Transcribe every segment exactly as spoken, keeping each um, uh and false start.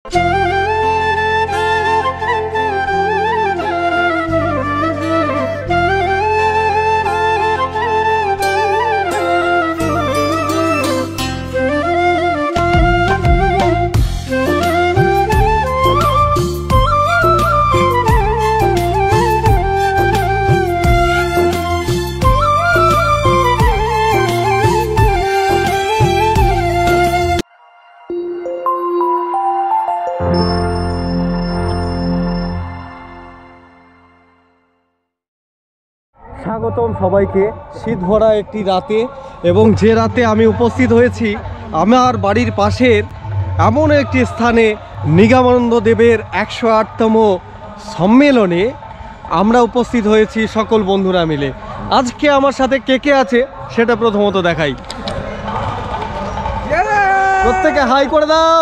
স্বাগতম সবাইকে শীত ভরা একটি রাতে, এবং যে রাতে আমি উপস্থিত হয়েছি আমার বাড়ির পাশের এমন একটি স্থানে নিগমানন্দ দেবের একশো আটতম সম্মেলনে আমরা উপস্থিত হয়েছি সকল বন্ধুরা মিলে। আজকে আমার সাথে কে কে আছে সেটা প্রথমত দেখাই। প্রত্যেকে হাই করে দাও।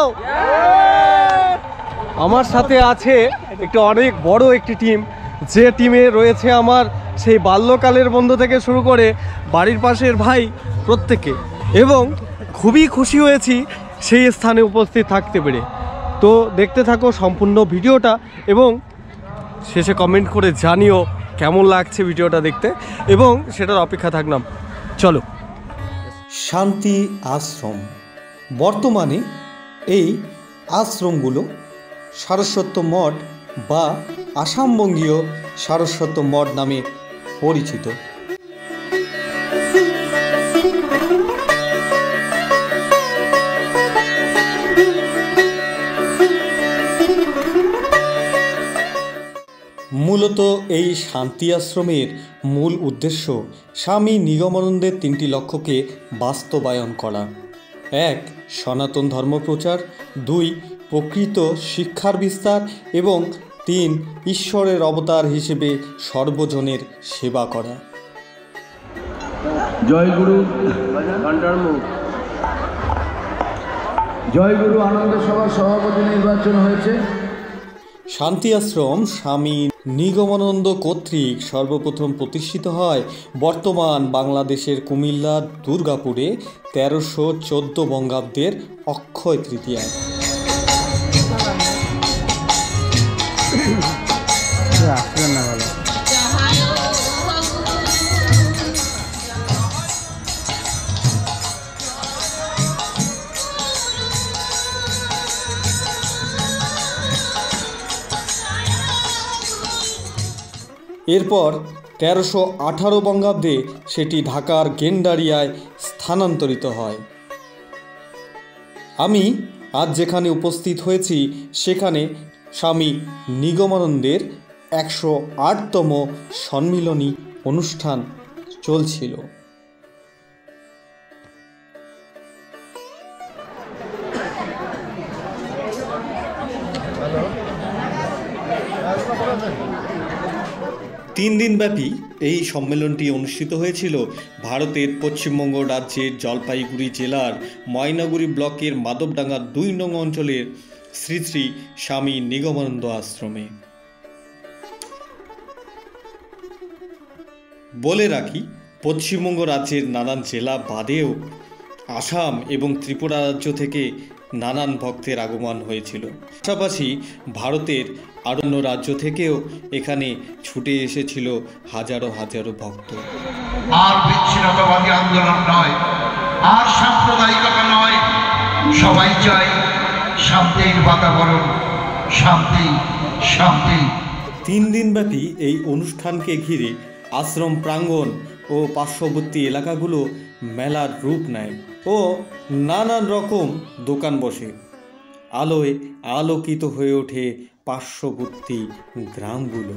আমার সাথে আছে একটি অনেক বড় একটি টিম, যে টিমে রয়েছে আমার সেই বাল্যকালের বন্ধু থেকে শুরু করে বাড়ির পাশের ভাই প্রত্যেকে, এবং খুবই খুশি হয়েছি সেই স্থানে উপস্থিত থাকতে পেরে। তো দেখতে থাকো সম্পূর্ণ ভিডিওটা, এবং শেষে কমেন্ট করে জানিও কেমন লাগছে ভিডিওটা দেখতে, এবং সেটার অপেক্ষা থাকলাম। চলো। শান্তি আশ্রম। বর্তমানে এই আশ্রমগুলো সারস্বত মঠ বা আসামবঙ্গীয় সারস্বত মঠ নামে পরিচিত। মূলত এই শান্তি আশ্রমের মূল উদ্দেশ্য স্বামী নিগমানন্দের তিনটি লক্ষ্যকে বাস্তবায়ন করা। এক, সনাতন ধর্ম প্রচার। দুই, প্রকৃত শিক্ষার বিস্তার। এবং তিন, ঈশ্বরের অবতার হিসেবে সর্বজনের সেবা করা। জয় গুরু জয় গুরু আনন্দ সভার সভাপতি নির্বাচন হয়েছে। শান্তি আশ্রম স্বামী নিগমানন্দ কর্তৃক সর্বপ্রথম প্রতিষ্ঠিত হয় বর্তমান বাংলাদেশের কুমিল্লা দুর্গাপুরে তেরোশো চোদ্দ বঙ্গাব্দের অক্ষয় তৃতীয়ায়। এরপর তেরোশো আঠারো বঙ্গাব্দে সেটি ঢাকার গেন্ডারিয়ায় স্থানান্তরিত হয়। আমি আজ যেখানে উপস্থিত হয়েছি সেখানে স্বামী নিগমানন্দের একশো আটতম সম্মিলনী অনুষ্ঠান চলছিল। তিন দিনব্যাপী এই সম্মেলনটি অনুষ্ঠিত হয়েছিল ভারতের পশ্চিমবঙ্গ রাজ্যের জলপাইগুড়ি জেলার ময়নাগুড়ি ব্লকের মাধবডাঙ্গা দুই নং অঞ্চলের শ্রী শ্রী স্বামী নিগমানন্দ আশ্রমে। বলে রাখি, পশ্চিমবঙ্গ রাজ্যের নানান জেলা বাদেও আসাম এবং ত্রিপুরা রাজ্য থেকে নানান ভক্তের আগমন হয়েছিল। পাশাপাশি ভারতের অন্য রাজ্য থেকেও এখানে ছুটে এসেছিল হাজারো হাজারো ভক্ত। আর বিচ্ছিন্নতাবাদী আন্দোলন নয়, আর সাম্প্রদায়িকতা নয়, সবাই চাই শান্তির বাতাবরণ, শান্তি শান্তি। তিন দিনব্যাপী এই অনুষ্ঠানকে ঘিরে আশ্রম প্রাঙ্গণ ও পার্শ্ববর্তী এলাকাগুলো মেলার রূপ নেয় ও নানান রকম দোকান বসে। আলোয় আলোকিত হয়ে ওঠে পার্শ্ববর্তী গ্রামগুলো।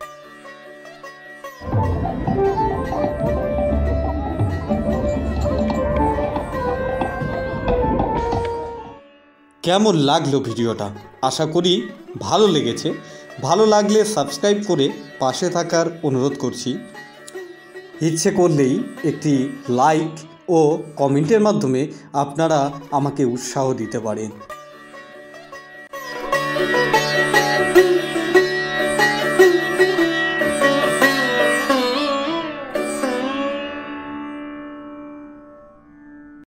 কেমন লাগলো ভিডিওটা? আশা করি ভালো লেগেছে। ভালো লাগলে সাবস্ক্রাইব করে পাশে থাকার অনুরোধ করছি। ইচ্ছে করলেই একটি লাইক ও কমেন্টের মাধ্যমে আপনারা আমাকে উৎসাহ দিতে পারেন।